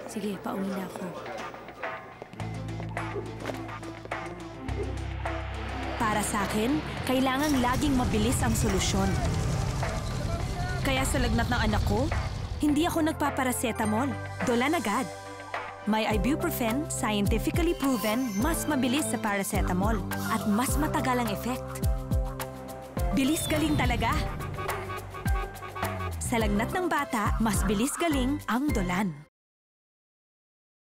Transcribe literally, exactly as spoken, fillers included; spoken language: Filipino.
Sige, pauwi na ako. Para sa akin, kailangang laging mabilis ang solusyon. Kaya sa lagnat ng anak ko, hindi ako nagpaparacetamol. Dolan agad. May ibuprofen, scientifically proven, mas mabilis sa paracetamol at mas matagal ang effect. Bilis galing talaga. Sa lagnat ng bata, mas bilis galing ang Dolan.